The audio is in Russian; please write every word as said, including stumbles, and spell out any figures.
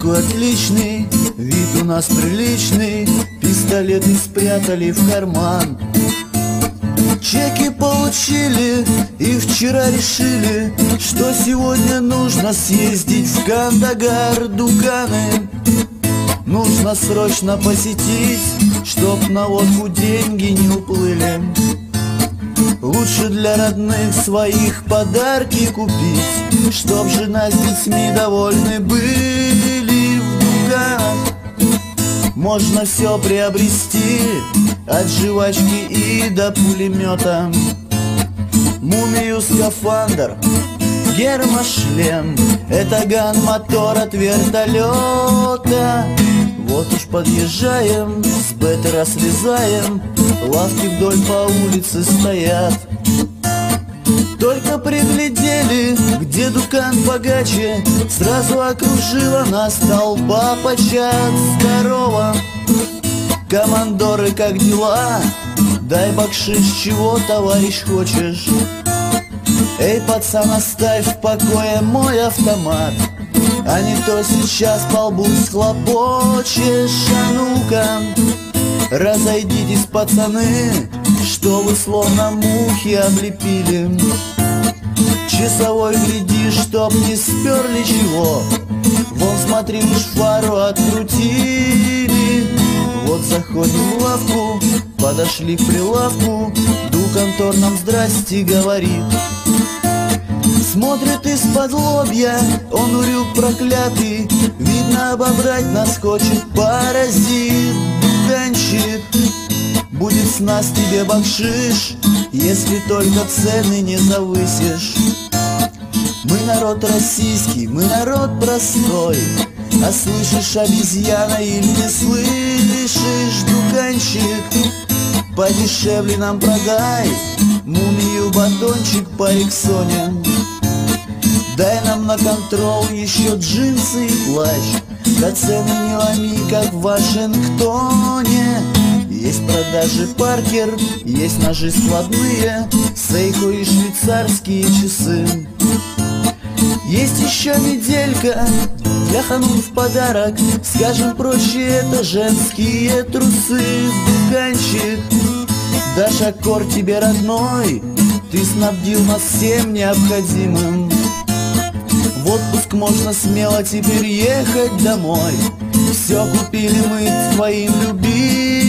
такой отличный, вид у нас приличный, пистолеты спрятали в карман. Чеки получили и вчера решили, что сегодня нужно съездить в Кандагар, Дуканы. Нужно срочно посетить, чтоб на водку деньги не уплыли. Лучше для родных своих подарки купить, чтоб жена с детьми довольны были. В Дуканах можно все приобрести, от жвачки и до пулемета. Мумию, скафандр, гермошлем, это ган-мотор от вертолета. Вот уж подъезжаем, с бетера слезаем, лавки вдоль по улице стоят. Только приглядели, где Дукан богаче, сразу окружила нас толпа почат. Здорово, командоры, как дела? Дай бакшиш, чего, товарищ, хочешь? Эй, пацан, оставь в покое мой автомат, а не то сейчас по лбу схлопочешь. А ну-ка, разойдитесь, пацаны, что вы словно мухи облепили. Часовой, гляди, чтоб не сперли чего, вон смотри, уж фару открутили. Вот заходим в лавку, подошли к прилавку, Дукантор нам здрасте говорит. Смотрит из-под лобья, он урюк проклятый, видно, обобрать нас хочет паразит. Дуканчик, будет с нас тебе бакшиш, если только цены не завысишь. Мы народ российский, мы народ простой, а слышишь, обезьяна, или не слышишь? Дуканчик, подешевле нам продай мумию, батончик по Рексоне. Дай нам на контрол еще джинсы и плащ, да цены не ломи, как в Вашингтоне. Есть продажи Паркер, есть ножи складные, Сейхо и швейцарские часы. Есть еще неделька для ханум в подарок, скажем проще, это женские трусы. Дуканчик, дашь аккорд тебе родной, ты снабдил нас всем необходимым. В отпуск можно смело теперь ехать домой, все купили мы твоим любимым.